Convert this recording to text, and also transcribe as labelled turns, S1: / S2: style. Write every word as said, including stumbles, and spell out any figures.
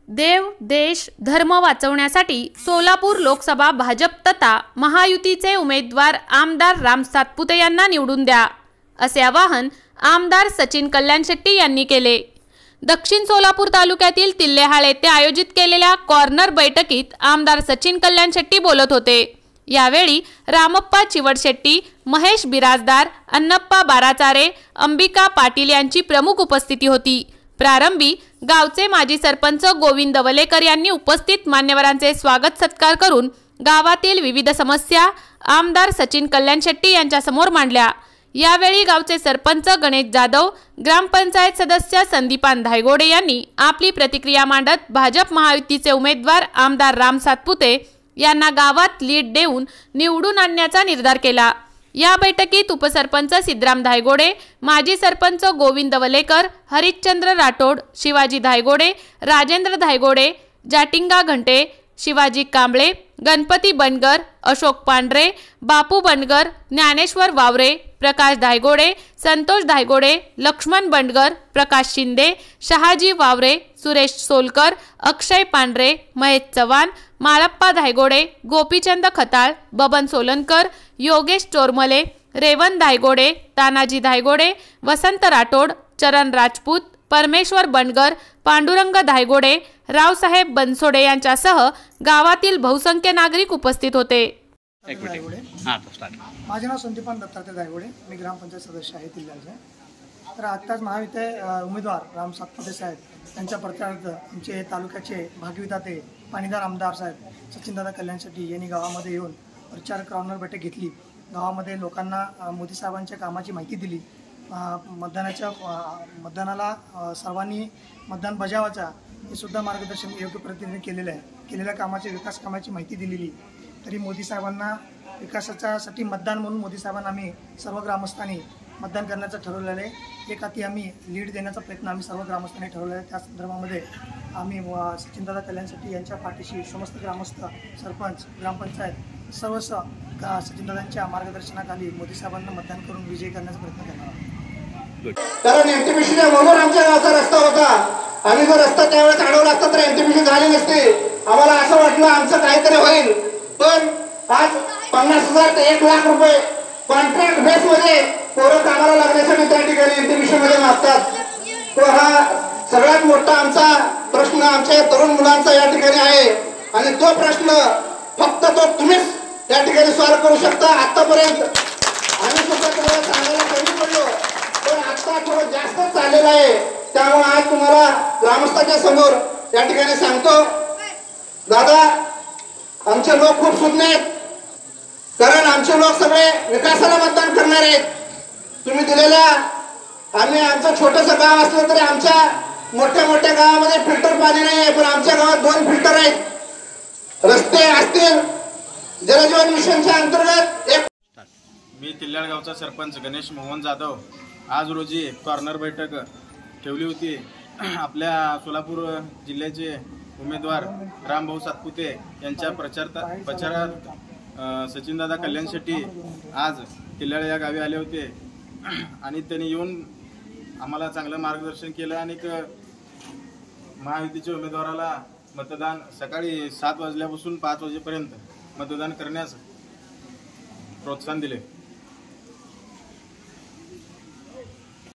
S1: देव, देश, धर्म वाचवण्यासाठी सोलापूर लोकसभा भाजप तथा महायुतीचे उमेदवार आमदार राम सातपुते यांना निवडून द्या, असे आवाहन आमदार सचिन कल्याण शेट्टी यांनी केले। दक्षिण सोलापूर तालुक्यातील तिल्लेहाळ येथे आयोजित केलेल्या कॉर्नर बैठकीत आमदार सचिन कल्याण शेट्टी बोलत होते। यावेळी रामप्पा चिवडशेट्टी, महेश बिराजदार, अन्नप्पा बाराचारे, अंबिका पाटील यांची प्रमुख उपस्थिती होती। प्रारंभी गावचे माजी सरपंच गोविंद वलेकर यांनी उपस्थित मान्यवरांचे स्वागत सत्कार करून गावातील विविध समस्या आमदार सचिन कल्याण शेट्टी यांच्या समोर मांडल्या। यावेळी गावचे सरपंच गणेश जाधव, ग्रामपंचायत सदस्य संदीपान धायगोडे यांनी आपली प्रतिक्रिया मांडत भाजप महायुतीचे उमेदवार आमदार राम सातपुते यांना गावात लीड देऊन निवडून आणण्याचा निर्धार केला। या बैठकीत उपसरपंच सिद्धराम धायगोडे, माजी सरपंच गोविंद वलेकर, हरिश्चंद्र राठोड, शिवाजी धायगोडे, राजेंद्र धायगोडे, जाटिंगा घंटे, शिवाजी कांबळे, गणपती बनगर, अशोक पांढरे, बापू बनगर, ज्ञानेश्वर वावरे, प्रकाश धायगोडे, संतोष धायगोडे, लक्ष्मण बनगर, प्रकाश शिंदे, शहाजी वावरे, सुरेश सोलकर, अक्षय पांढरे, महेश चव्हाण, माळप्पा धायगोडे, गोपीचंद खताळ, बबन सोलनकर, योगेश चोरमले, रेवन धायगोडे, तानाजी धायगोडे, वसंत राठोड, चरण राजपूत, परमेश्वर बनगर, पांडुरंग धायगोडे, रावसाहेब बनसोडे यांच्यासह गावातील बहुसंख्य नागरिक उपस्थित होते।
S2: एक मिनिट हां तो स्टार्ट।
S3: माझे नाव संदीपान दत्तात्रय धायगोडे, मी ग्रामपंचायत सदस्य आहे तिल्ल्याचे। तर आत्ताच महायुतीचे उमेदवार राम सातपुते साहेब यांच्या प्रचारार्थ आमचे तालुक्याचे भागविधाते पाणीदार आमदार साहेब सचिनदादा कल्याण शेट्टी यांनी गावामध्ये येऊन प्रचार कॉर्नर बैठक घेतली। गावामध्ये लोकांना मोदी साहेबांच्या कामाची माहिती दिली। मतदानाच्या मतदानाला सर्वांनी मतदान बजावायचा हे सुद्धा मार्गदर्शन योग्य पद्धतीने केलेलं आहे। केलेल्या कामाची विकास कामाची माहिती दिलेली। तरी मोदी साहेबांना विकासाच्यासाठी मतदान म्हणून मोदी साहेबांना आम्ही सर्व ग्रामस्थांनी मतदान करण्याचं ठरवलेलं आहे। एक हाती आम्ही लीड देण्याचा प्रयत्न आम्ही सर्व ग्रामस्थांनी ठरवलेला आहे। त्या संदर्भामध्ये आम्ही सचिनदादा कल्याण शेट्टी यांच्या पाठीशी समस्त ग्रामस्थ, सरपंच, ग्रामपंचायत सर्वस्व सचिनदादांच्या मार्गदर्शनाखाली मोदी साहेबांना मतदान करून विजयी करण्याचा प्रयत्न करणार आहोत।
S4: कारण एनटीपीसीच्या म्हणून आमच्या गावचा रस्ता होता। आम्ही जर रस्ता त्यावेळेस अडवला असता तर एनटीपीसी झाली नसते। आम्हाला असं वाटलं आमचं काहीतरी होईल, पण आज पन्नास हजार ते एक लाख रुपये कॉन्ट्रॅक्ट बेस मध्ये पोरं कामाला लागण्यासाठी त्या ठिकाणी एनटीपीसी मध्ये मागतात। तो हा सगळ्यात मोठा आमचा प्रश्न आमच्या तरुण मुलांचा या ठिकाणी आहे आणि तो प्रश्न फक्त तो तुम्हीच या ठिकाणी सॉल्व्ह करू शकता। आतापर्यंत आम्ही सुद्धा तुम्हाला सांगायला कमी पडलो, पण आता थोडं जास्त चाललेलं आहे। त्यामुळे आज तुम्हाला ग्रामस्थांच्या समोर या ठिकाणी सांगतो, दादा आमचे लोक खूप सुज्ञ आहेत, कारण आमचे लोक सगळे विकासाला मतदान करणार आहेत। तुम्ही दिलेल्या आम्ही आमचं छोटंसं गाव असलं तरी आमच्या मोठ्या मोठ्या गावामध्ये फिल्टर पाणी नाही आहे, पण आमच्या गावात दोन फिल्टर आहेत। रस्ते असतील, जलजीवन मिशनच्या अंतर्गत एक
S5: मी तिल्ल्याळ गावचा सरपंच गणेश मोहन जाधव आज रोजी कॉर्नर बैठक ठेवली होती। आपल्या सोलापूर जिल्ह्याचे उमेदवार रामभाऊ सातपुते यांच्या प्रचार प्रचारात सचिनदादा कल्याण शेट्टी आज तिल्ल्याळ या गावी आले होते आणि त्यांनी येऊन आम्हाला चांगलं मार्गदर्शन केलं आणि महायुतीच्या उमेदवाराला मतदान सकाळी सात वाजल्यापासून पाच वाजेपर्यंत मतदान करण्यास प्रोत्साहन दिले।